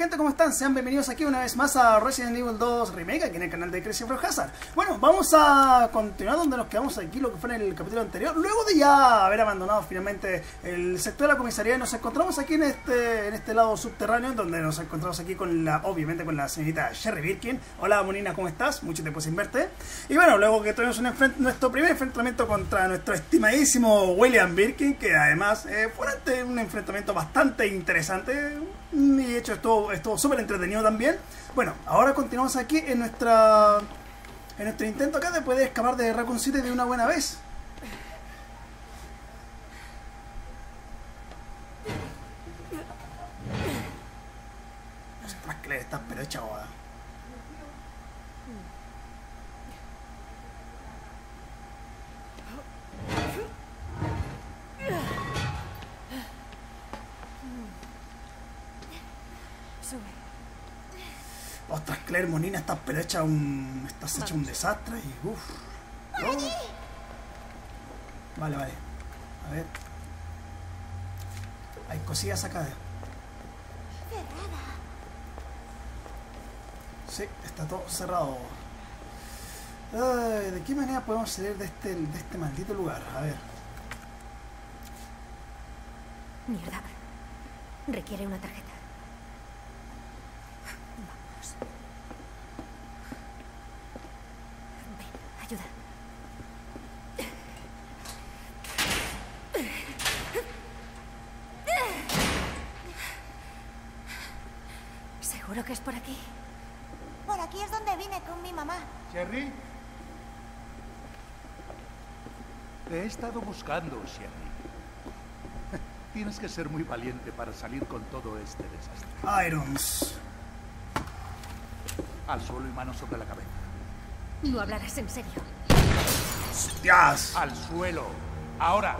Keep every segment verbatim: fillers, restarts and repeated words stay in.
gente? ¿Cómo están? Sean bienvenidos aquí una vez más a Resident Evil dos Remake, aquí en el canal de Crazy Frog Hazard. Bueno, vamos a continuar donde nos quedamos aquí, lo que fue en el capítulo anterior. Luego de ya haber abandonado finalmente el sector de la comisaría, nos encontramos aquí en este en este lado subterráneo, donde nos encontramos aquí con la, obviamente con la señorita Sherry Birkin. Hola Monina, ¿cómo estás? Mucho tiempo sin verte. Y bueno, luego que tuvimos un nuestro primer enfrentamiento contra nuestro estimadísimo William Birkin, que además eh, fue un enfrentamiento bastante interesante. Y de hecho estuvo estuvo súper entretenido también. Bueno, ahora continuamos aquí en nuestra en nuestro intento acá de poder escapar de Raccoon City de una buena vez. No sé más que le estás pero hecha boda. Ostras, Claire, Monina, estás pero hecha un... estás hecha un desastre y uff. Oh. Vale, vale. A ver. Hay cosillas acá. Cerrada. Sí, está todo cerrado. Ay, ¿de qué manera podemos salir de este, de este maldito lugar? A ver. Mierda. Requiere una tarjeta. Ayuda. ¿Seguro que es por aquí? Por aquí es donde vine con mi mamá. ¿Sherry? Te he estado buscando, Sherry. Tienes que ser muy valiente para salir con todo este desastre. Irons. Al suelo y manos sobre la cabeza. No hablarás en serio. ¡Hostias! Al suelo. Ahora.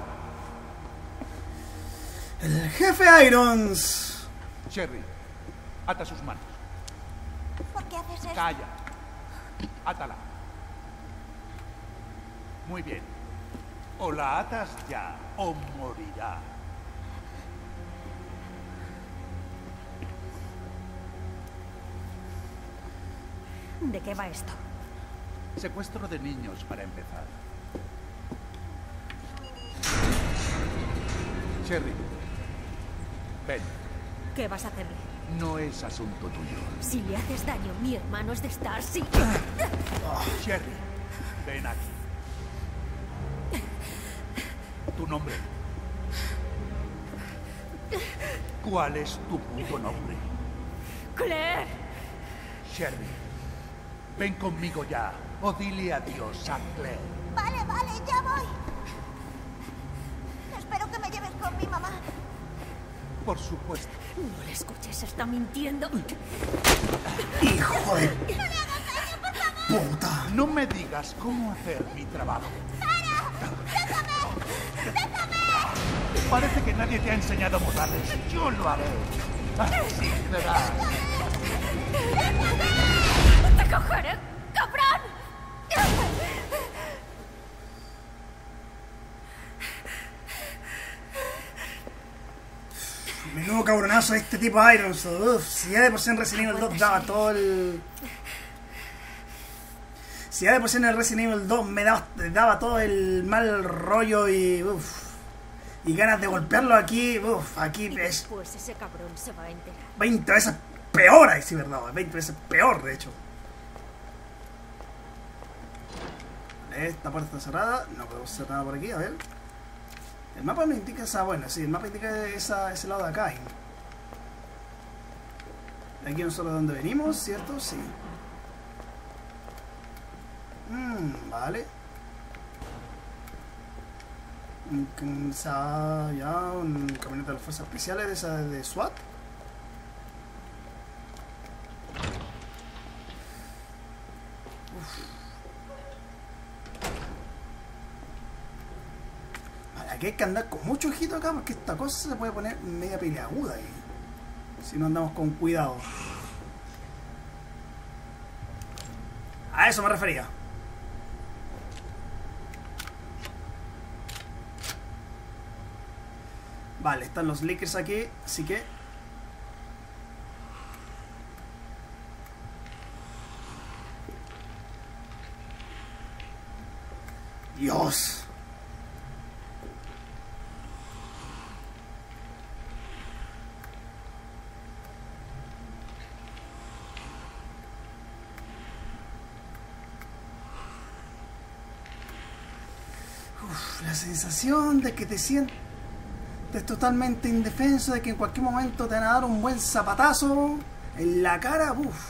El jefe Irons. Sherry, ata sus manos. ¿Por qué haces esto? Calla. Átala. Muy bien. O la atas ya o morirá. ¿De qué va esto? Secuestro de niños para empezar. Sherry, ven. ¿Qué vas a hacerle? No es asunto tuyo. Si le haces daño, mi hermano es de estar así. Sherry, ven aquí. ¿Tu nombre? ¿Cuál es tu puto nombre? ¡Claire! Sherry, ven conmigo ya. O dile adiós a Claire. Vale, vale, ya voy. Espero que me lleves con mi mamá. Por supuesto. No le escuches, está mintiendo. ¡Hijo de ¡No le hagas daño, por favor! puta! No me digas cómo hacer mi trabajo. ¡Sara! ¡Déjame! ¡Déjame! Parece que nadie te ha enseñado modales. Yo lo haré. Así verás. ¡Te cogeré, cabrón! Menudo cabronazo este tipo Irons. Uf, si ya de por sí en Resident Evil dos daba todo el... Si ya de por sí en el Resident Evil dos me daba, daba todo el mal rollo y... Uf, y ganas de golpearlo aquí, uf, aquí Y es después ese cabrón se va a enterar. veinte veces peor, ahí sí, verdad, veinte veces peor, de hecho. Esta puerta está cerrada, no podemos hacer nada por aquí, a ver. El mapa me indica esa, bueno, sí, el mapa indica esa, ese lado de acá. Aquí nosotros de donde venimos, ¿cierto? Sí. Mm, vale. Un, esa, ya, un camioneta de las fuerzas especiales de esa de SWAT. Uf. Aquí hay que andar con mucho ojito acá porque esta cosa se puede poner media peleaguda ahí, si no andamos con cuidado. A eso me refería. Vale, están los leakers aquí, así que Dios. Uf, la sensación de que te sientes totalmente indefenso, de que en cualquier momento te van a dar un buen zapatazo en la cara. Uf.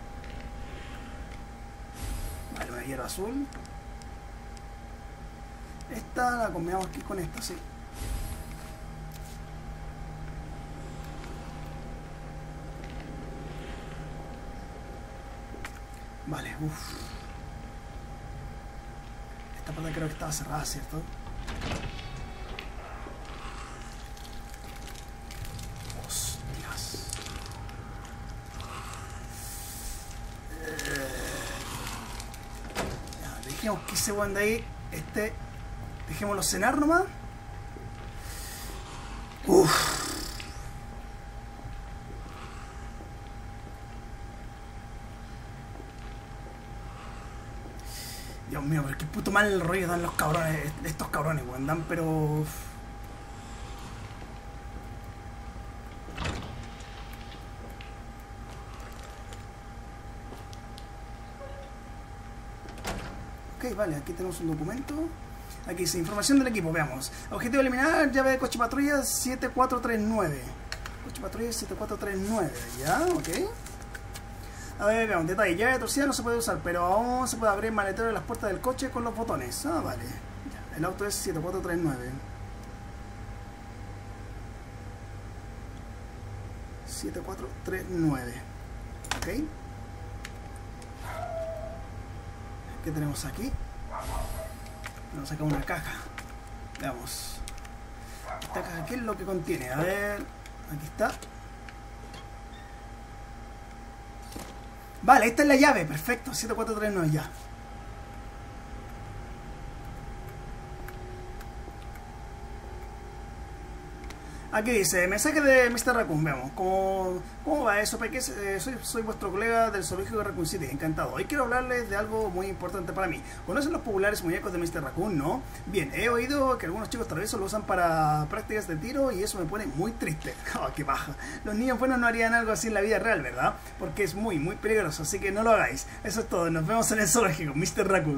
Vale, una hierba azul. Esta la combinamos aquí con esta, sí. Vale, uff. Esta parte creo que estaba cerrada, ¿cierto? Hostias. Eh... Ya, dejemos que ese buen de ahí esté. Dejémoslo cenar nomás. Uff. Dios mío, pero qué puto mal rollo dan los cabrones, estos cabrones, weón, dan pero... Ok, vale, aquí tenemos un documento. Aquí dice, información del equipo, veamos. Objetivo eliminar, llave de coche patrulla siete cuatro tres nueve. Coche patrulla siete cuatro tres nueve, ya, ok. A ver, veamos, detalle, llave de torcida no se puede usar, pero aún se puede abrir el maletero de las puertas del coche con los botones. Ah, vale. Ya, el auto es siete cuatro tres nueve. siete cuatro tres nueve. Ok. ¿Qué tenemos aquí? Vamos a sacar una caja. Veamos. Esta caja, ¿qué es lo que contiene? A ver. Aquí está. Vale, esta es la llave. Perfecto. siete cuatro tres nueve ya. Aquí dice, mensaje de mister Raccoon, veamos, ¿cómo, cómo va eso, Peques? Eh, soy, soy vuestro colega del zoológico de Raccoon City, encantado. Hoy quiero hablarles de algo muy importante para mí. ¿Conocen los populares muñecos de mister Raccoon, no? Bien, he oído que algunos chicos traviesos lo usan para prácticas de tiro y eso me pone muy triste. Oh, qué baja. Los niños buenos no harían algo así en la vida real, ¿verdad? Porque es muy, muy peligroso, así que no lo hagáis. Eso es todo, nos vemos en el zoológico, mister Raccoon.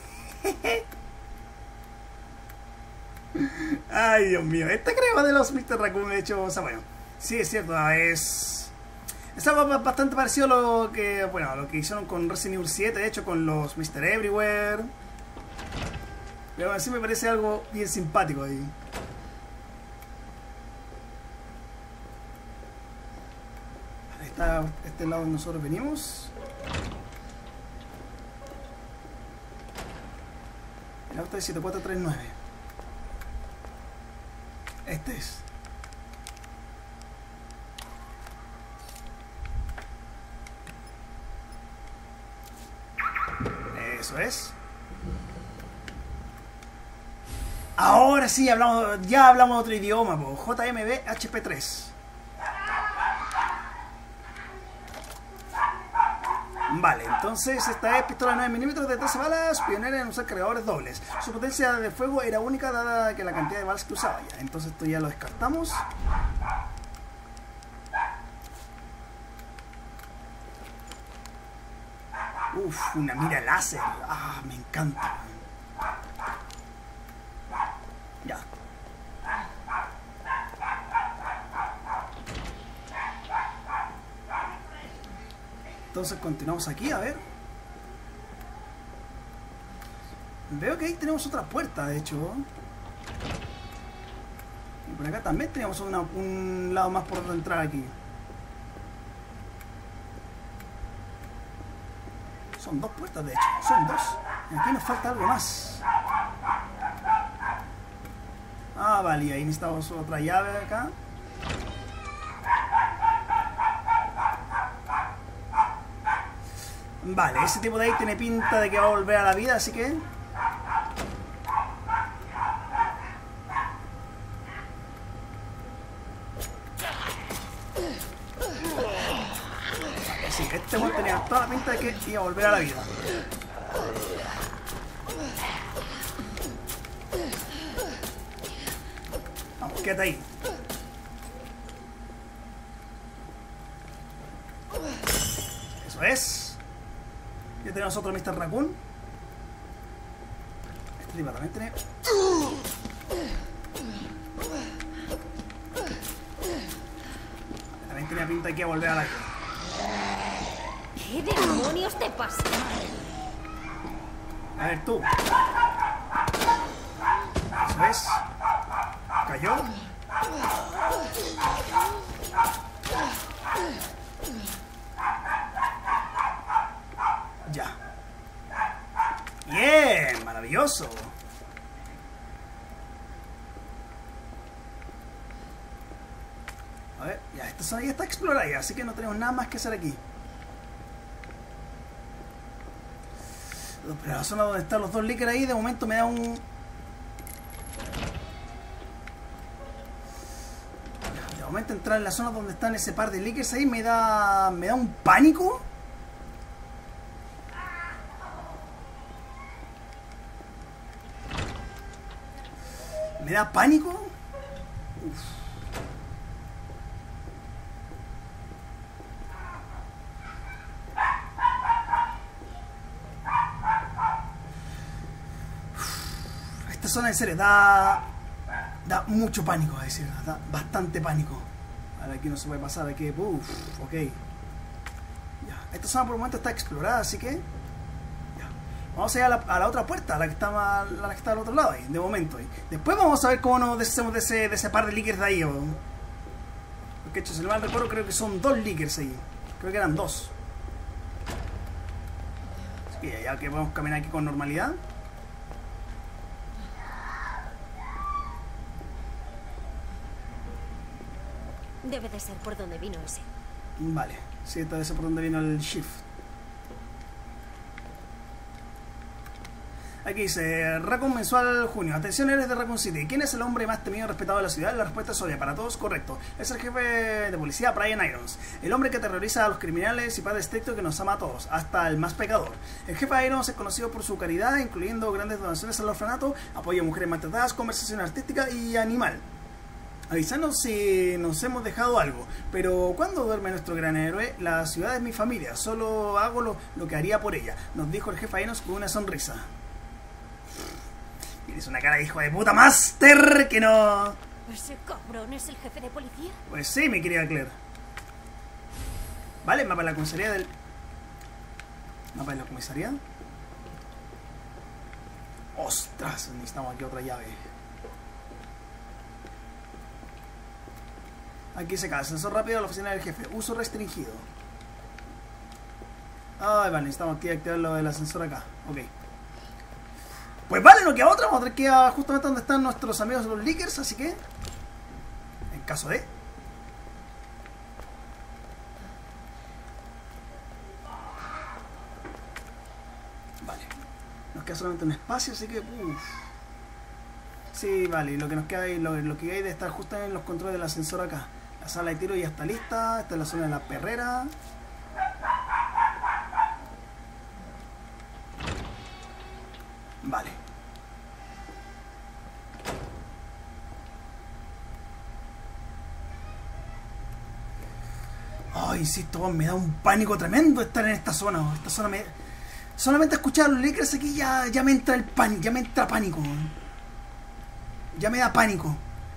Ay, Dios mío, esta crema de los mister Raccoon, de hecho, o sea, bueno, sí es cierto, es es algo bastante parecido a lo que, bueno, lo que hicieron con Resident Evil siete, de hecho, con los mister Everywhere. Pero así me parece algo bien simpático ahí. Ahí está este lado donde nosotros venimos. El auto de siete cuatro tres nueve. Este es. Eso es. Ahora sí hablamos, ya hablamos de otro idioma, po. J M B H P tres. Vale, entonces esta es pistola nueve milímetros de trece balas, pionera en usar cargadores dobles. Su potencia de fuego era única dada que la cantidad de balas que usaba ya. Entonces esto ya lo descartamos. Uf, una mira láser. Ah, me encanta. Ya. Entonces continuamos aquí, a ver. Veo que ahí tenemos otra puerta, de hecho. Y por acá también tenemos una, un lado más por donde entrar aquí. Son dos puertas, de hecho. Son dos. Y aquí nos falta algo más. Ah, vale, y ahí necesitamos otra llave acá. Vale, ese tipo de ahí tiene pinta de que va a volver a la vida, así que... Vale, sí, este one tenía toda la pinta de que iba a volver a la vida. quédate ahí. Eso es. Ya tenemos otro mister Raccoon. Este tipo también tiene... También tenía pinta aquí a volver a la... ¿Qué demonios te pasa? A ver, tú. Eso es. Cayó. Ya. Bien, maravilloso. A ver, ya, esta zona ya está explorada ya, así que no tenemos nada más que hacer aquí. Pero la zona donde están los dos líqueres ahí, de momento me da un... De momento entrar en la zona donde están ese par de líqueres ahí me da... Me da un pánico. Me da pánico. Uf. Esta zona en serio da, da mucho pánico, a decir, da bastante pánico. Ahora aquí no se puede pasar, aquí, uff, ok. Ya. Esta zona por el momento está explorada, así que ya. Vamos a ir a la, a la otra puerta, a la que está más, a la que está al otro lado ahí, de momento. Ahí. Después vamos a ver cómo nos deshacemos de ese, de ese par de líqueres de ahí. O, porque hecho, si no mal recuerdo, creo que son dos líqueres ahí. Creo que eran dos. Así que ya que podemos caminar aquí con normalidad. Debe de ser por donde vino ese. Vale, sí, esta vez por donde vino el shift. Aquí dice, Raccoon mensual junio. Atención, eres de Raccoon City. ¿Quién es el hombre más temido y respetado de la ciudad? La respuesta es obvia, para todos correcto. Es el jefe de policía Brian Irons. El hombre que aterroriza a los criminales y padre estricto que nos ama a todos, hasta el más pecador. El jefe Irons es conocido por su caridad, incluyendo grandes donaciones al orfanato, apoyo a mujeres maltratadas, conversación artística y animal. Avisanos si nos hemos dejado algo. Pero ¿cuándo duerme nuestro gran héroe? La ciudad es mi familia. Solo hago lo, lo que haría por ella, nos dijo el jefe Irons con una sonrisa. Tienes una cara de hijo de puta máster que no... ¿Ese cabrón es el jefe de policía? Pues sí, mi querida Claire. Vale, mapa de la comisaría del... Mapa de la comisaría. Ostras, necesitamos aquí otra llave. Aquí se cae, ascensor rápido a la oficina del jefe. Uso restringido. Ay, vale, necesitamos aquí activar lo del ascensor acá. Ok. Pues vale, no queda otra. Vamos a tener que ir a justamente donde están nuestros amigos los leakers. Así que, en caso de... Vale. Nos queda solamente un espacio, así que... Uf. Sí, vale. Y lo que nos queda ahí, lo, lo que hay de estar justo en los controles del ascensor acá. La sala de tiro ya está lista. Esta es la zona de la perrera. Vale. Ay, insisto, me da un pánico tremendo estar en esta zona. Esta zona me... Solamente escuchar los leakers aquí ya, ya me entra el pánico. Ya me entra pánico. Ya me da pánico.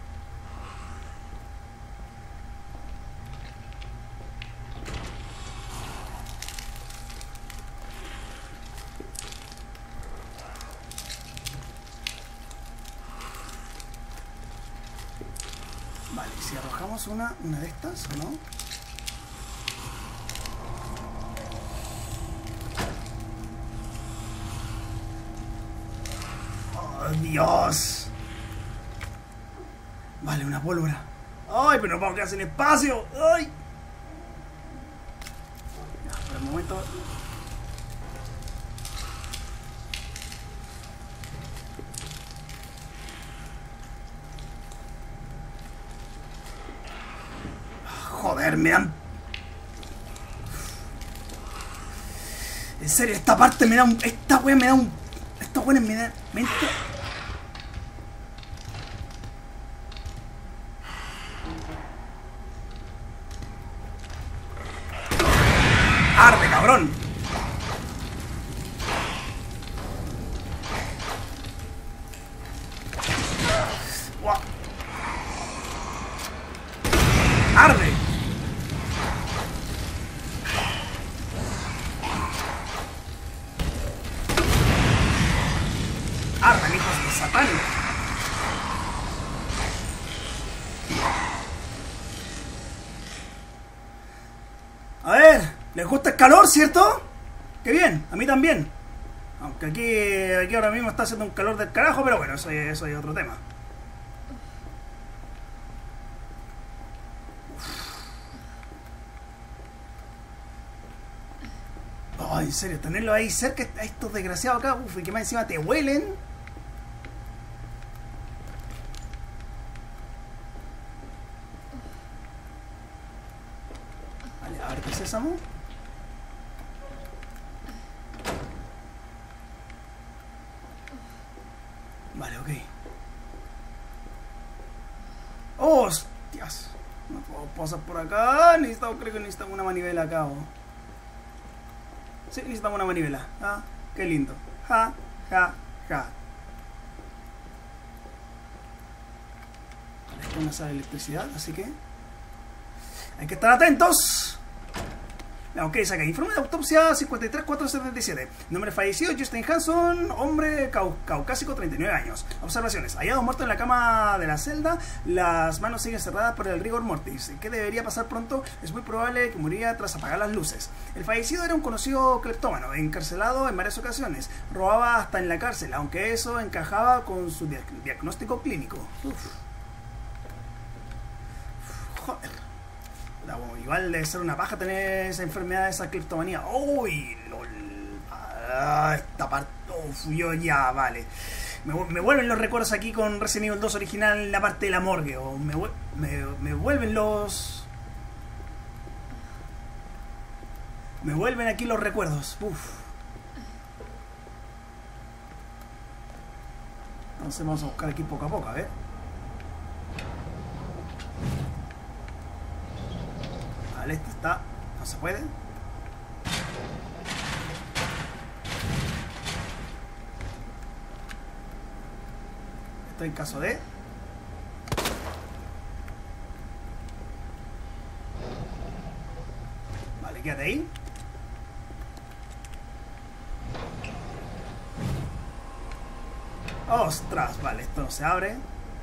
Vale, si arrojamos una, una de estas, ¿o no? ¡Oh, Dios! Vale, una pólvora. ¡Ay, pero no puedo quedar sin espacio! ¡Ay! Ya, por el momento... Joder, me dan... En serio, esta parte me da un... Esta wea me da un... Esta wea me da... Me entra... cabrón! ¡Guau! ¡Arde! ¡Arden, hijos de Satán! A ver, ¿les gusta el calor, cierto? ¡Qué bien! A mí también. Aunque aquí, aquí ahora mismo está haciendo un calor del carajo, pero bueno, eso, eso es otro tema. Ay, en serio, tenerlo ahí cerca a estos desgraciados acá, uf, y que más encima te huelen. Vale, a ver qué sésamo. Vale, ok. ¡Oh, hostias! No puedo pasar por acá. Necesitamos, creo que necesitamos una manivela acá. ¿O? Sí, necesitamos una manivela. Ah, qué lindo. Ja, ja, ja. Esto es una sala de electricidad, así que hay que estar atentos. Ok, saca informe de autopsia cincuenta y tres mil cuatrocientos setenta y siete. Nombre fallecido, Justin Hanson, hombre cau caucásico, treinta y nueve años. Observaciones. Hallado muerto en la cama de la celda, las manos siguen cerradas por el rigor mortis. ¿Qué debería pasar pronto? Es muy probable que muriera tras apagar las luces. El fallecido era un conocido cleptómano, encarcelado en varias ocasiones. Robaba hasta en la cárcel, aunque eso encajaba con su diag diagnóstico clínico. Uf. Uf, joder. Igual debe ser una paja tener esa enfermedad, esa cleptomanía. ¡Uy! LOL. Ah, esta parte. Uf, yo ya, vale. Me, me vuelven los recuerdos aquí con Resident Evil dos original en la parte de la morgue. O me, me, me vuelven los. Me vuelven aquí los recuerdos. Uf. Entonces vamos a buscar aquí poco a poco, a ver. Vale, esto está... no se puede. Esto en caso de... Vale, quédate ahí. ¡Ostras! Vale, esto no se abre.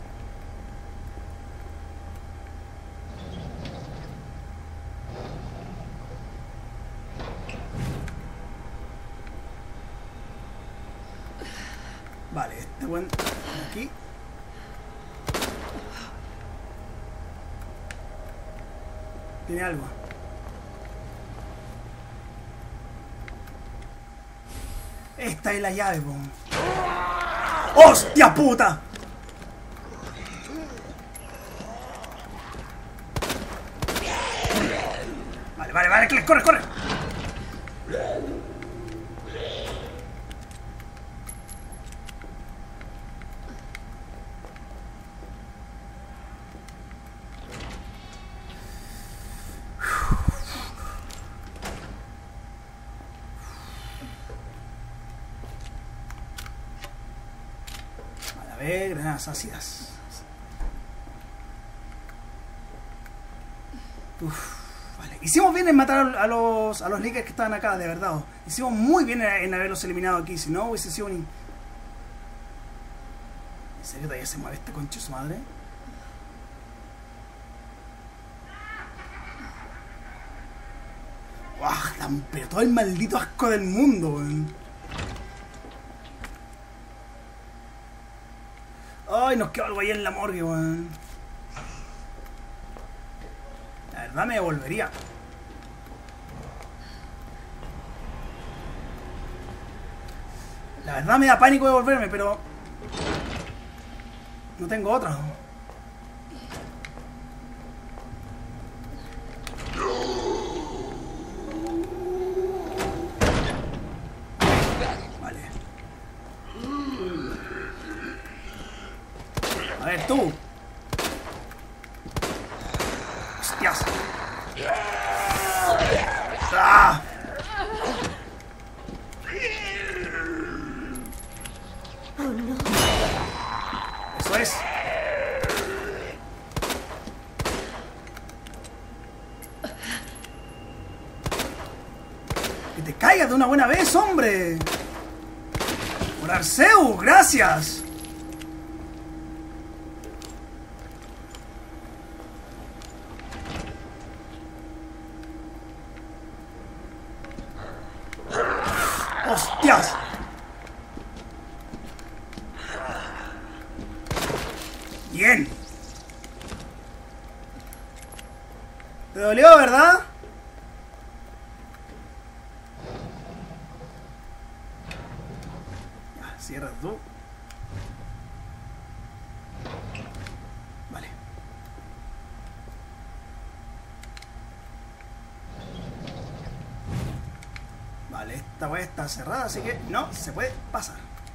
Vale, este buen... aquí. Tiene algo. Esta es la llave, po. ¡Hostia puta! Vale, vale, vale, corre, corre. A ver, granadas ácidas. Uf, vale. Hicimos bien en matar a los a los líderes que estaban acá, de verdad. Hicimos muy bien en haberlos eliminado aquí, si no hubiese sido un... ¿En serio todavía se mueve este concho su madre? ¡Guau! Tan pero todo el maldito asco del mundo, weón. Ay, nos quedó algo ahí en la morgue, weón. La verdad me devolvería. La verdad me da pánico devolverme, pero... no tengo otra. Vale. A ver, tú. Hostias. ¡Ah! Eso es. Que te caigas de una buena vez, hombre. Por Arceus, gracias. ¡Hostias! Bien. ¿Te dolió, verdad? Ya, cierra tú. Vale. Vale, esta wea está cerrada, así que no se puede pasar.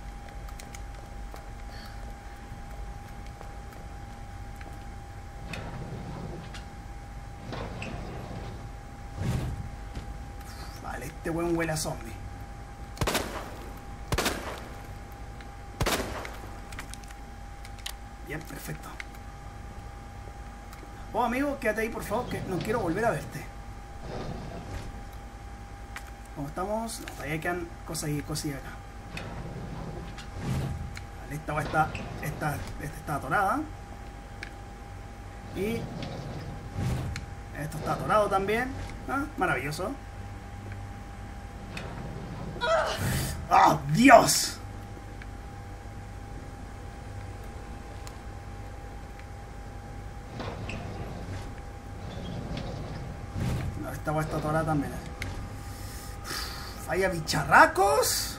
Vale, este buen huele a zombie. Bien, perfecto. Oh, amigo, quédate ahí, por favor, que no quiero volver a verte. ¿Cómo estamos? No, todavía quedan cosas y cosillas acá. Vale, esta está, esta, esta está atorada. Y esto está atorado también. Ah, maravilloso. ¡Oh, Dios! No, esta agua está atorada también. Falla bicharracos.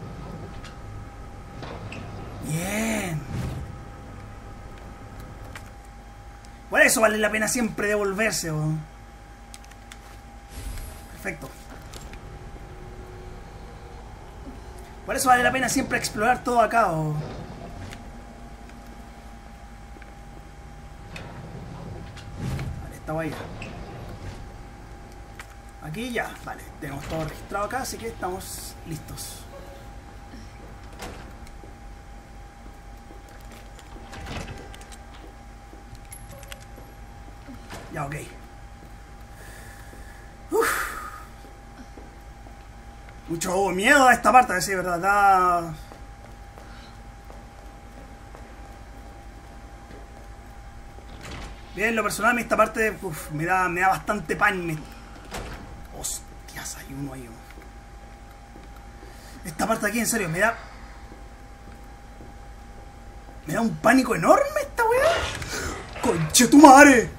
Bien. Por eso vale la pena siempre devolverse. ¿O? Perfecto. Por eso vale la pena siempre explorar todo acá. ¿O? Vale, esta guaya. Aquí ya, vale, tenemos todo registrado acá, así que estamos listos. Ya, ok. Uf. Mucho miedo a esta parte, a decir verdad. Da... Bien, lo personal, esta parte uf, me, da, me da bastante pan. Me... Hostias, hay uno ahí. Esta parte de aquí, en serio, me da... Me da un pánico enorme esta weá. ¡Conche tu madre!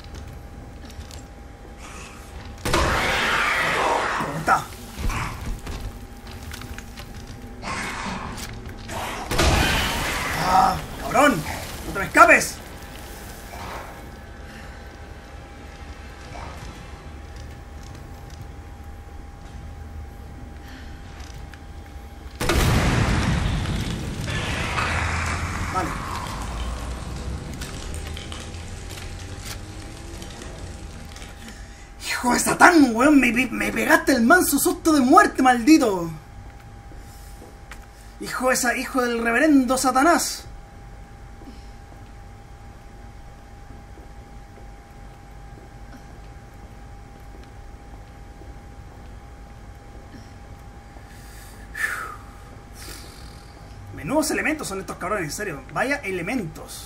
¿Dónde está? ¡Ah! ¡Cabrón! ¡No te me escapes! Vale. Hijo de Satán, weón, me, me pegaste el manso susto de muerte, maldito. Hijo de esa, hijo del reverendo Satanás. Menudos elementos son estos cabrones, en serio. Vaya elementos.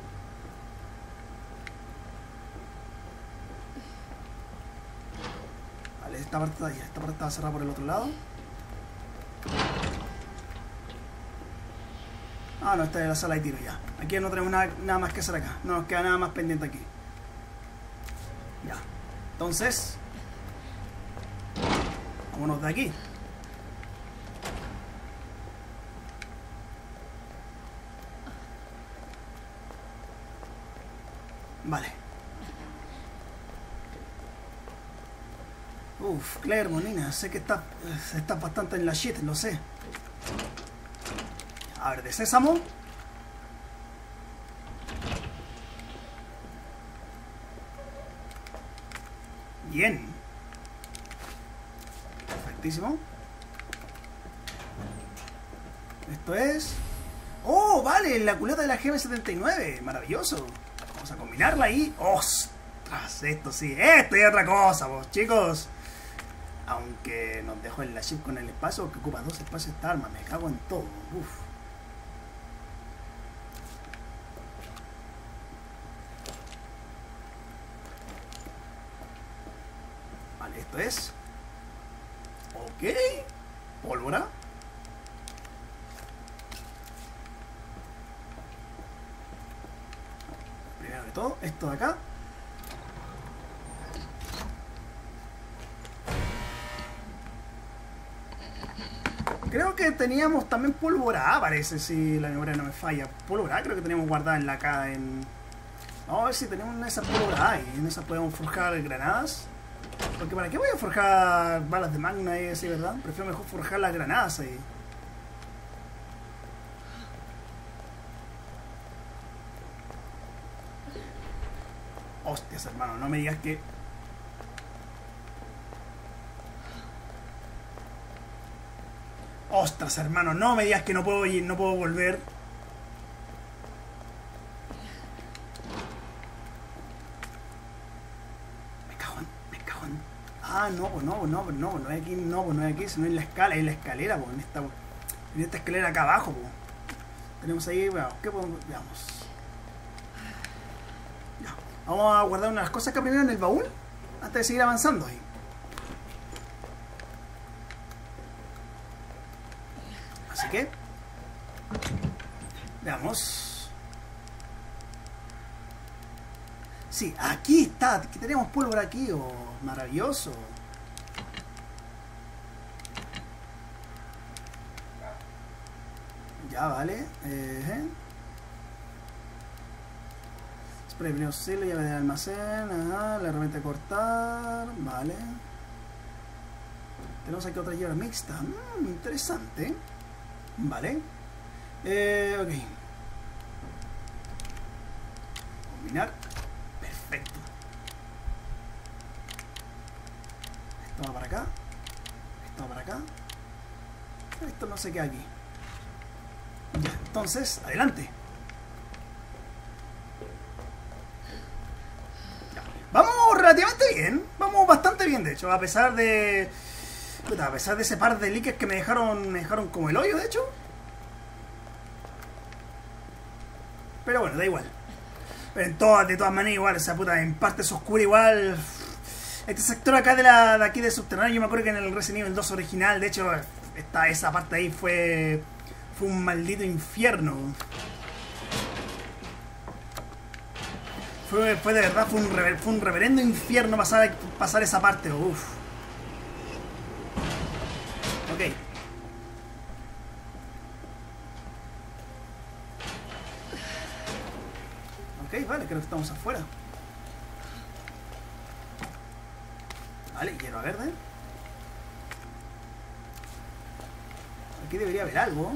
Vale, esta parte, está, esta parte está cerrada por el otro lado. Ah, no, esta es la sala de tiro ya. Aquí no tenemos nada, nada más que hacer acá. No nos queda nada más pendiente aquí. Ya. Entonces, vámonos de aquí. Vale. Uf, Claire, Monina, sé que estás está bastante en la shit, lo sé. A ver, de sésamo. Bien. Perfectísimo. Esto es... Oh, vale, la culata de la G M setenta y nueve. Maravilloso. Vamos a combinarla ahí. ¡Ostras! Esto sí, esto y otra cosa, vos, chicos. Aunque nos dejó en la chip con el espacio, que ocupa dos espacios esta arma. Me cago en todo. Uf. Vale, esto es... Ok. Pólvora. Primero de todo, esto de acá. Creo que teníamos también pólvora A, parece, si la memoria no me falla. Pólvora A creo que teníamos guardada en la acá en... Vamos a ver si tenemos esa pólvora A y en esa podemos forjar granadas. Porque ¿para qué voy a forjar balas de magna y así, verdad? Prefiero mejor forjar las granadas ahí. Hostias, hermano, no me digas que... Ostras, hermano, no me digas que no puedo ir, no puedo volver. Me cago en, me cago en... Ah, no, pues no, pues no, pues no, pues no es aquí, no, pues no es aquí, sino en la escala, en la escalera, pues en esta, en esta escalera acá abajo, pues. Tenemos ahí, veamos, ¿qué podemos? Veamos. Ya. Vamos a guardar unas cosas acá primero en el baúl, antes de seguir avanzando ahí. Así que veamos. Sí, aquí está. Aquí tenemos pólvora aquí. Oh, maravilloso. Ya, vale. Eh, spray de auxilio, llave de almacén. Ajá, la herramienta de cortar. Vale. Tenemos aquí otra llave mixta. Mm, interesante. Vale. Eh, ok. Combinar. Perfecto. Esto va para acá. Esto va para acá. Esto no se queda aquí. Ya, entonces, adelante. Ya. Vamos relativamente bien. Vamos bastante bien, de hecho. A pesar de... A pesar de ese par de líquidos que me dejaron me dejaron como el hoyo, de hecho. Pero bueno, da igual. Pero en todas, de todas maneras, igual, esa puta, en partes oscuras igual. Este sector acá de la de aquí de subterráneo, yo me acuerdo que en el Resident Evil dos original, de hecho, esta, esa parte ahí fue. Fue un maldito infierno. Fue, fue de verdad, fue un, rever, fue un reverendo infierno pasar, pasar esa parte, uff. Ok. Ok, vale, creo que estamos afuera. Vale, hierba verde. Aquí debería haber algo.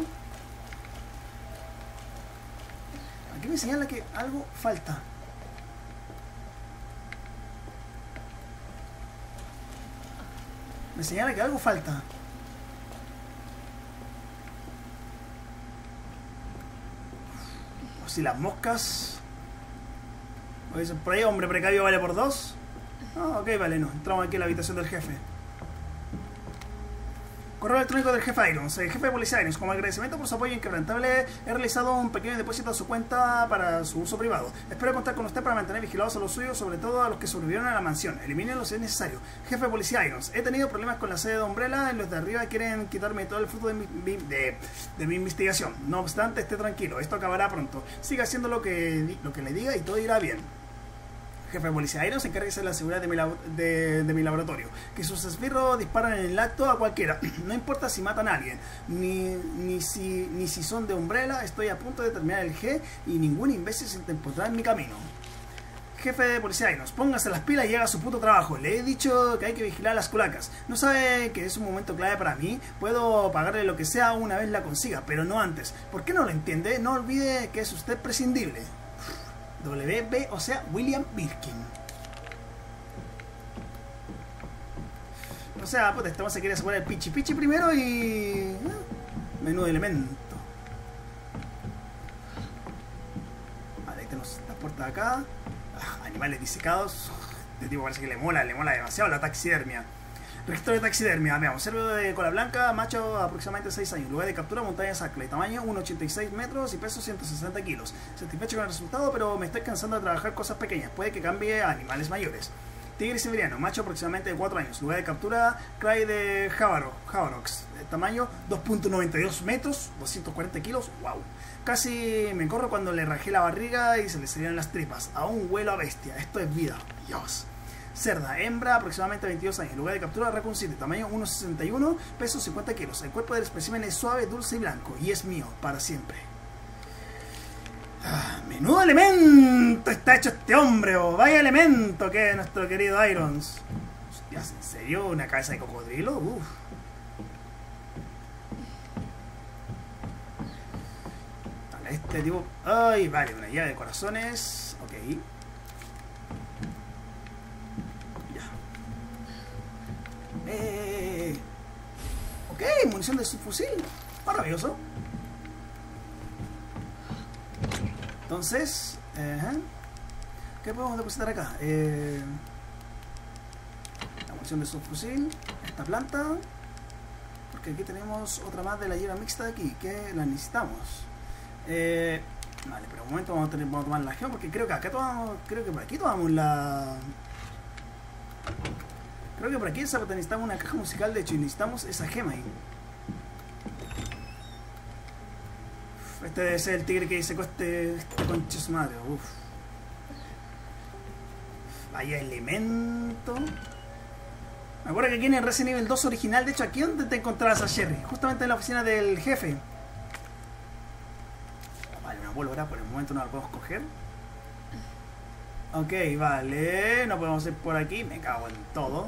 Aquí me señala que algo falta. Me señala que algo falta. O si las moscas... ¿O dicen por ahí, hombre precario vale por dos? Ah, ok, vale, no. Entramos aquí a la habitación del jefe. Correo electrónico del jefe Irons. El jefe de policía Irons, como agradecimiento por su apoyo inquebrantable, he realizado un pequeño depósito a su cuenta para su uso privado. Espero contar con usted para mantener vigilados a los suyos, sobre todo a los que sobrevivieron a la mansión. Elimínenlos si es necesario. Jefe de policía Irons. He tenido problemas con la sede de Umbrella. Los de arriba quieren quitarme todo el fruto de mi, de, de mi investigación. No obstante, esté tranquilo. Esto acabará pronto. Siga haciendo lo que, lo que le diga y todo irá bien. Jefe de policía Irons, encárguese de la seguridad de mi, de, de mi laboratorio. Que sus esbirros disparan en el acto a cualquiera. No importa si matan a alguien, ni, ni, si, ni si son de Umbrella. Estoy a punto de terminar el G y ningún imbécil se interpondrá en mi camino. Jefe de policía Irons, póngase las pilas y haga su puto trabajo. Le he dicho que hay que vigilar las culacas. No sabe que es un momento clave para mí. Puedo pagarle lo que sea una vez la consiga, pero no antes. ¿Por qué no lo entiende? No olvide que es usted prescindible. W B, o sea, William Birkin. O sea, pues este se quiere asegurar el pichi pichi primero y... Eh, menú de elemento. puerta de acá. Ah, animales disecados. Este tipo parece que le mola, le mola demasiado la taxidermia. Registro de taxidermia, veamos, cerdo de cola blanca, macho aproximadamente seis años, lugar de captura, montaña sacre, tamaño uno coma ochenta y seis metros y peso ciento sesenta kilos. Satisfecho con el resultado, pero me estoy cansando de trabajar cosas pequeñas, puede que cambie a animales mayores. Tigre siberiano, macho aproximadamente de cuatro años, lugar de captura, cray de Javaro, Javarox, tamaño dos coma noventa y dos metros, doscientos cuarenta kilos, wow. Casi me corro cuando le rajé la barriga y se le salieron las tripas, aún huelo a bestia, esto es vida, Dios. Cerda, hembra, aproximadamente veintidós años, lugar de captura Raccoon City, tamaño uno coma sesenta y uno, peso cincuenta kilos. El cuerpo del espécimen es suave, dulce y blanco, y es mío, para siempre. Ah, menudo elemento está hecho este hombre, o vaya elemento que es nuestro querido Irons. Hostias, ¿en serio? ¿Una cabeza de cocodrilo? Uff. Vale, este tipo... Ay, vale, una llave de corazones. Ok. Eh, ok, munición de subfusil. Maravilloso. Entonces, eh, ¿qué podemos depositar acá? Eh, la munición de subfusil, esta planta, porque aquí tenemos otra más de la hierba mixta de aquí, que la necesitamos. Eh, vale, pero un momento vamos a, tener, vamos a tomar la gema, porque creo que acá tomamos, creo que por aquí tomamos la... Creo que por aquí necesitamos una caja musical, de hecho, y necesitamos esa gema ahí. Uf, este debe ser el tigre que dice este, este concha su madre. Uf. Vaya elemento. Me acuerdo que aquí en el Resident Evil dos original, de hecho, aquí donde te encontrabas a Sherry, justamente en la oficina del jefe. Vale, una pólvora, por el momento no la podemos coger. Ok, vale, no podemos ir por aquí, me cago en todo.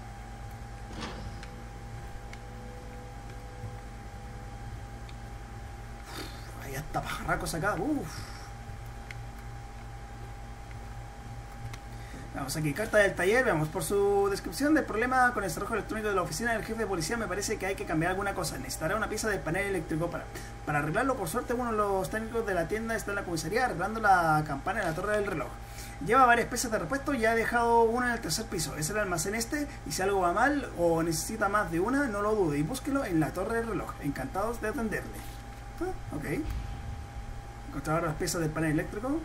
Hay hasta pajarracos acá, uff. Vamos aquí, carta del taller, veamos, por su descripción del problema con el cerrojo electrónico de la oficina del jefe de policía me parece que hay que cambiar alguna cosa, necesitará una pieza de panel eléctrico para, para arreglarlo. Por suerte uno de los técnicos de la tienda está en la comisaría arreglando la campana en la torre del reloj. Lleva varias piezas de repuesto y ha dejado una en el tercer piso, es el almacén este, y si algo va mal o necesita más de una, no lo dude y búsquelo en la torre del reloj, encantados de atenderle. Ah, ok. Encontrar las piezas del panel eléctrico.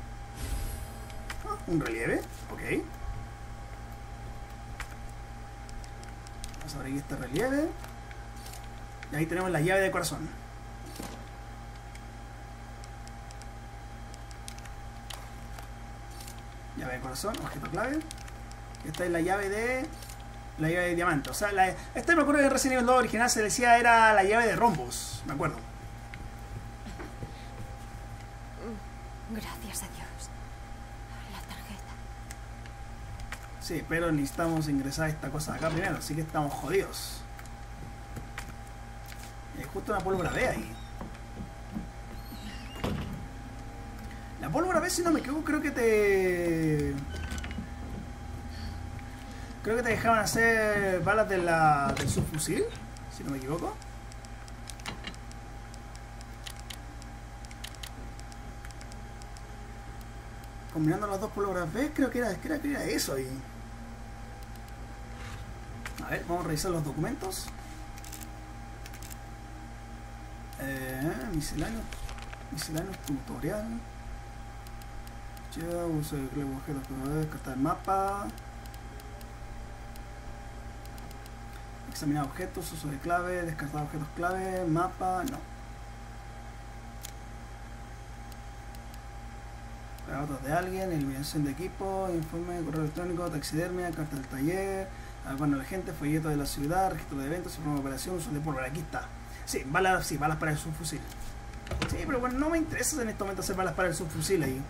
Un relieve, ok. Vamos a abrir este relieve. Y ahí tenemos la llave de corazón. Llave de corazón, objeto clave. Esta es la llave de... La llave de diamante. O sea, la... esta me acuerdo que en Resident Evil dos original se decía era la llave de rombos. Me acuerdo. Gracias a Dios. Sí, pero necesitamos ingresar esta cosa acá primero, así que estamos jodidos. Hay justo una pólvora B ahí. La pólvora B, si no me equivoco, creo que te... Creo que te dejaban hacer balas de la... del subfusil, si no me equivoco. Combinando las dos pólvoras B, creo que era, creo que era eso ahí. A ver, vamos a revisar los documentos. Eh, misceláneo. Misceláneo tutorial. Lleva uso de clave objetos, descartar el mapa. Examinar objetos, uso de clave, descartar objetos clave, mapa, no. Datos de alguien, eliminación de equipo, informe, correo electrónico, taxidermia, carta del taller, bueno, la gente, folleto de la ciudad, registro de eventos, informe de operación, uso de pólvora. Aquí está. Sí, balas, sí, balas para el subfusil. Sí, pero bueno, no me interesa en este momento hacer balas para el subfusil ahí.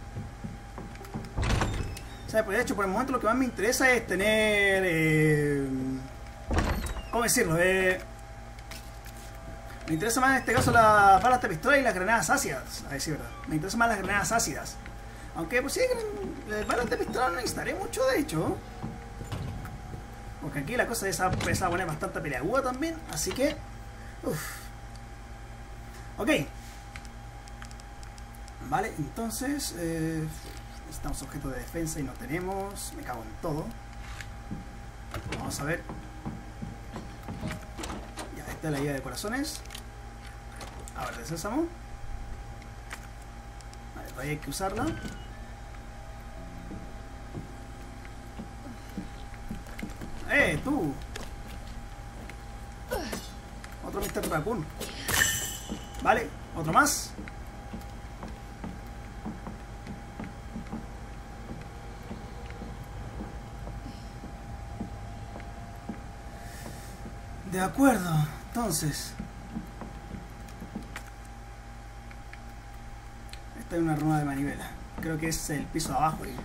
O sea, pues de hecho, por el momento lo que más me interesa es tener... Eh, ¿Cómo decirlo? Eh, me interesa más en este caso las balas de pistola y las granadas ácidas. A decir verdad. Me interesan más las granadas ácidas. Aunque pues sí, balas de pistola no necesitaré mucho, de hecho. Porque aquí la cosa esa va a poner bastante peleaguda también. Así que... Uff. Ok. Vale, entonces... Eh, necesitamos objetos de defensa y no tenemos. Me cago en todo. Vamos a ver. Ya, esta es la llave de corazones. A ver, de sésamo. Vale, todavía hay que usarla. ¡Eh, tú! Otro mister Raccoon. Vale, otro más. De acuerdo, entonces. Esta es una runa de manivela. Creo que es el piso de abajo. ¿eh?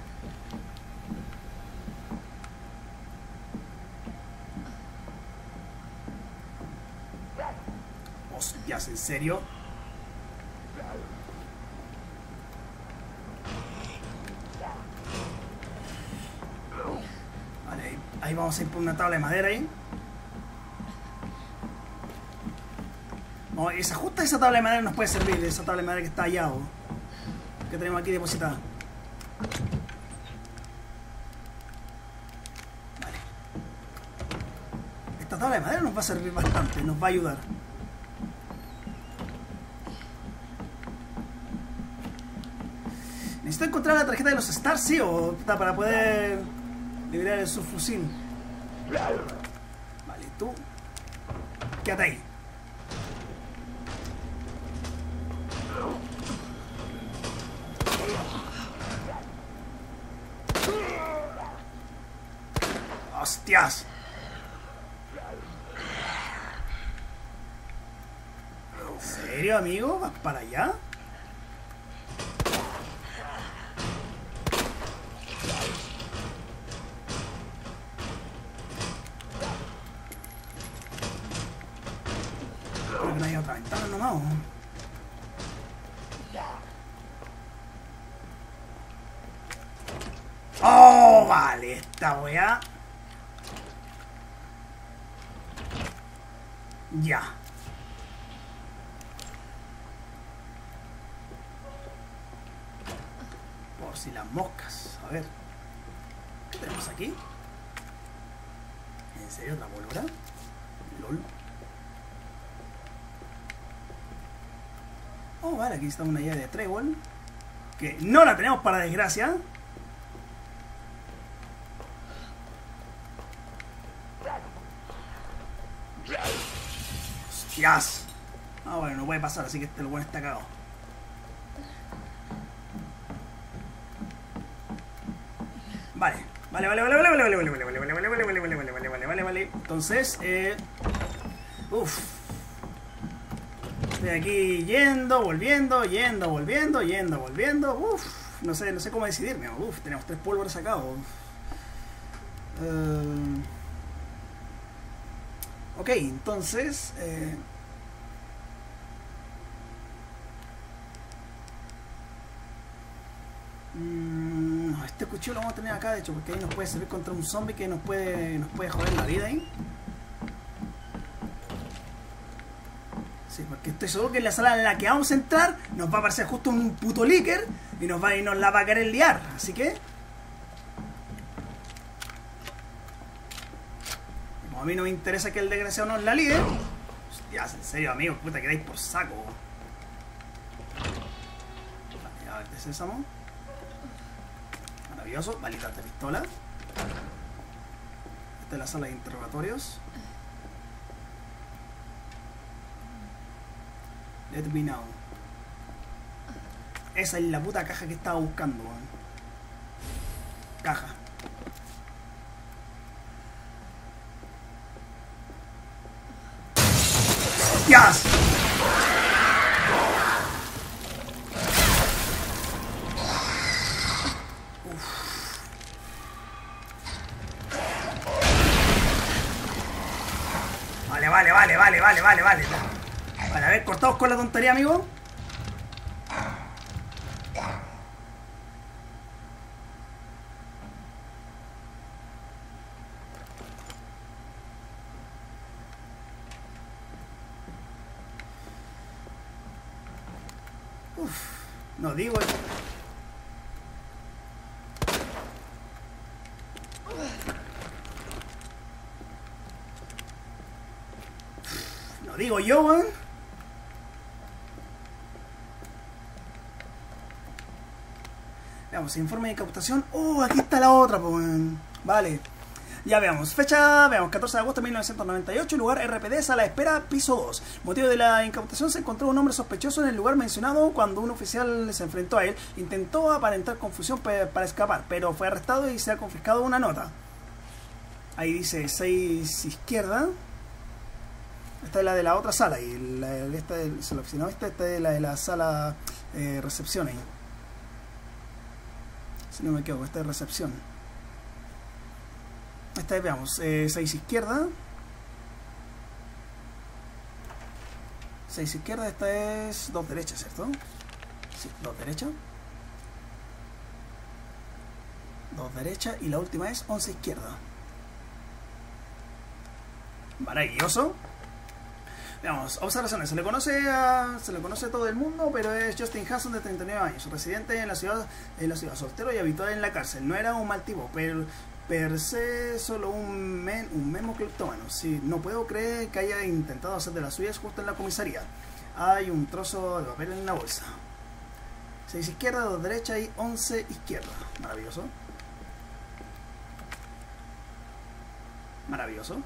Hostias, ¿en serio? Vale, ahí, ahí vamos a ir por una tabla de madera ahí. No, esa, justa esa tabla de madera nos puede servir, esa tabla de madera que está allá, o, que tenemos aquí depositada. Vale. Esta tabla de madera nos va a servir bastante, nos va a ayudar. Necesito encontrar la tarjeta de los Stars, sí, o para poder liberar el subfusil. Vale, tú quédate ahí. ¡Hostias! ¿En serio, amigo? ¿Vas para allá? Creo que no hay otra ventana nomás. ¡Oh! Vale, esta weá. Ya. Por si las moscas. A ver. ¿Qué tenemos aquí? ¿En serio otra pólvora? LOL. Oh, vale, aquí está una llave de trébol. Que no la tenemos, para desgracia. ¡Hostias! Ah, bueno, no puede pasar, así que este bueno está cagado. Vale, vale, vale, vale, vale, vale, vale, vale, vale, vale, vale, vale, vale, vale, vale, vale, vale, vale, vale. Entonces, eh. Uff. Estoy aquí yendo, volviendo, yendo, volviendo, yendo, volviendo. Uff. No sé, no sé cómo decidirme. Uff, tenemos tres pólvoras acá. Uh. Ok, entonces. Eh, mmm, este cuchillo lo vamos a tener acá, de hecho, porque ahí nos puede servir contra un zombie que nos puede, nos puede joder la vida ahí. Sí, porque estoy seguro que en la sala en la que vamos a entrar nos va a aparecer justo un puto líker y nos va y nos la va a querer liar, así que. A mí no me interesa que el desgraciado nos la líe. Hostias, en serio, amigos, puta, quedáis por saco. Vale, a ver, de sésamo. Maravilloso, balitas de pistola. Esta es la sala de interrogatorios. Let me know. Esa es la puta caja que estaba buscando. Caja. ¡Hostias! Vale, vale, vale, vale, vale, vale, vale. Vale, a ver, cortados con la tontería, amigo. Uf, no digo. lo digo yo, weón. Veamos, informe de incautación. Oh, aquí está la otra, pues, weón. Vale. Ya veamos, fecha, veamos, catorce de agosto de mil novecientos noventa y ocho, lugar R P D, sala de espera, piso dos. Motivo de la incautación: se encontró un hombre sospechoso en el lugar mencionado cuando un oficial se enfrentó a él. Intentó aparentar confusión para escapar, pero fue arrestado y se ha confiscado una nota. Ahí dice seis izquierda. Esta es la de la otra sala y la, esta de la oficina esta, esta es la de la sala eh, recepción ahí. Si no me equivoco, esta es recepción. Esta es, veamos, eh, seis izquierda. seis izquierda, esta es dos derecha, ¿cierto? Sí, dos derecha. dos derecha y la última es once izquierda. Maravilloso. Veamos, observaciones. Se le conoce a, se le conoce a todo el mundo, pero es Justin Hanson, de treinta y nueve años, residente en la ciudad, en la ciudad, soltero y habituado en la cárcel. No era un mal tipo, pero per se solo un, men, un memo cleptómano. Sí, no puedo creer que haya intentado hacer de las suyas justo en la comisaría. Hay un trozo de papel en la bolsa. seis izquierda, dos derecha y once izquierda. Maravilloso. Maravilloso.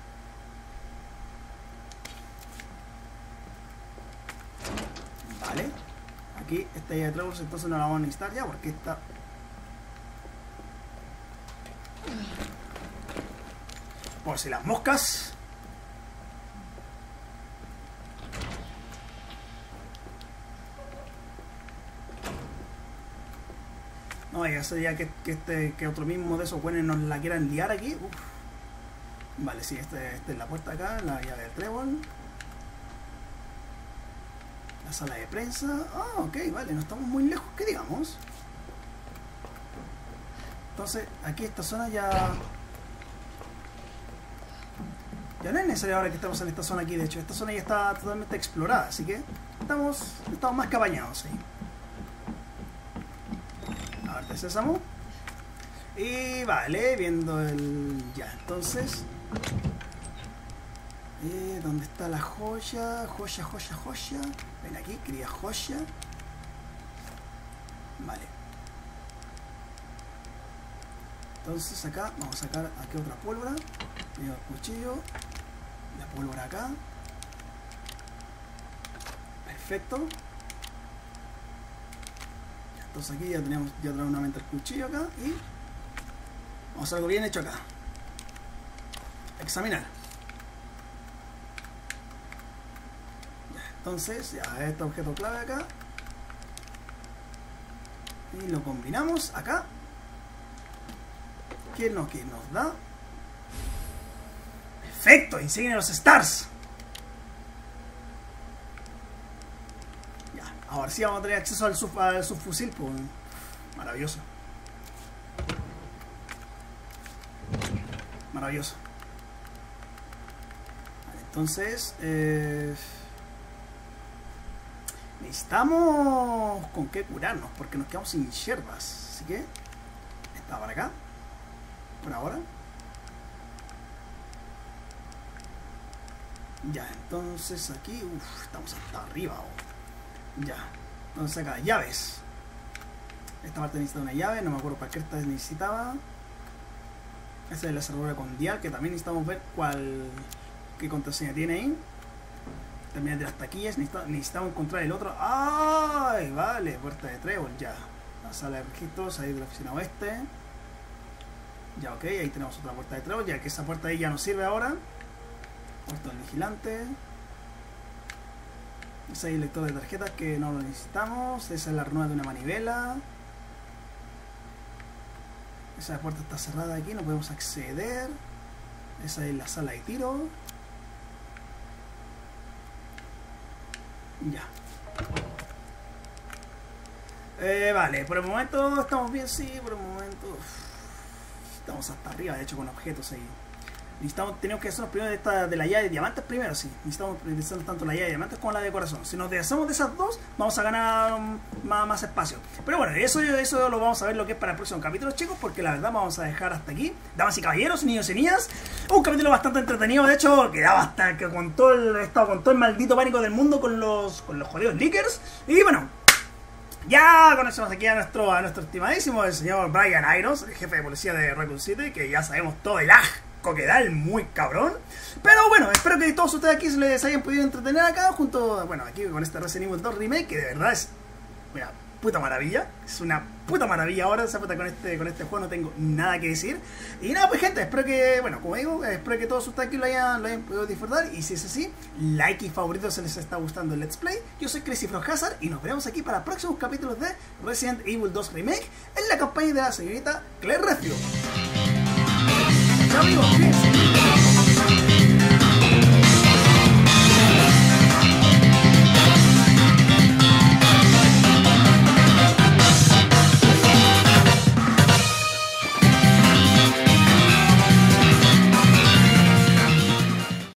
Vale. Aquí esta idea de Trevor, entonces no la vamos a necesitar ya porque está... Por si las moscas. No vaya a ser ya que, que, este, que otro mismo de esos buenos nos la quieran liar aquí. Uf. Vale, sí, esta este es la puerta acá, la llave del trébol. La sala de prensa. Ah, ok, vale, no estamos muy lejos, que digamos. Entonces, aquí esta zona ya... Ya no es necesario ahora que estamos en esta zona aquí, de hecho, esta zona ya está totalmente explorada, así que estamos, estamos más cabañados ahí. A ver, de sésamo. Y vale, viendo el... Ya, entonces... Eh, ¿dónde está la joya? Joya, joya, joya. Ven aquí, quería joya. Vale. Entonces acá vamos a sacar aquí otra pólvora. El cuchillo. La pólvora acá. Perfecto. Entonces aquí ya tenemos ya tenemos nuevamente el cuchillo acá. Y vamos a hacer algo bien hecho acá. Examinar. Entonces, ya este objeto clave acá. Y lo combinamos acá. ¿Qué es lo que nos da? ¡Perfecto! Insignia de los Stars. Ya, ahora sí vamos a tener acceso al, sub, al subfusil. Pues, maravilloso. Maravilloso. Vale, entonces... Eh... necesitamos con qué curarnos porque nos quedamos sin hierbas, así que está para acá por ahora. Ya, entonces aquí uf, estamos hasta arriba. Oh. Ya, entonces acá llaves. Esta parte necesita una llave, no me acuerdo para qué esta necesitaba. Esta es la cerradura con dial, que también necesitamos ver cuál, qué contraseña tiene ahí. Terminar de las taquillas, necesitamos, necesitamos encontrar el otro. ¡Ay! Vale, puerta de trébol, ya. La sala de registros, ahí de la oficina oeste. Ya, ok, ahí tenemos otra puerta de trébol, ya que esa puerta ahí ya nos sirve ahora. Puerto del vigilante. Ese es el lector de tarjetas que no lo necesitamos. Esa es la ranura de una manivela. Esa puerta está cerrada aquí, no podemos acceder. Esa es la sala de tiro. Ya. Eh, vale, por el momento estamos bien, sí, por el momento. Uf, estamos hasta arriba, de hecho, con objetos ahí. necesitamos, tenemos que hacernos primero de, esta, de la llave de diamantes primero, sí. Necesitamos hacer tanto la llave de diamantes como la de corazón. Si nos deshacemos de esas dos, vamos a ganar um, más, más espacio. Pero bueno, eso, eso lo vamos a ver lo que es para el próximo capítulo, chicos, porque la verdad vamos a dejar hasta aquí. Damas y caballeros, niños y niñas, un capítulo bastante entretenido, de hecho, que daba hasta que con todo el, he estado con todo el maldito pánico del mundo con los, con los jodidos leakers. Y bueno, ya conocemos aquí a nuestro, a nuestro estimadísimo, el señor Brian Irons, el jefe de policía de Raccoon City, que ya sabemos todo el asco que da, el muy cabrón. Pero bueno, espero que todos ustedes aquí se les hayan podido entretener acá, junto, bueno, aquí con este Resident Evil dos Remake, que de verdad es una puta maravilla. Es una puta maravilla ahora, esa puta con este, con este juego no tengo nada que decir. Y nada, pues gente, espero que, bueno, como digo, espero que todos ustedes aquí lo hayan, lo hayan podido disfrutar. Y si es así, like y favorito si les está gustando el Let's Play. Yo soy Crazy Frog Hazard y nos veremos aquí para próximos capítulos de Resident Evil dos Remake en la campaña de la señorita Claire Redfield. Chao amigos, cuídense.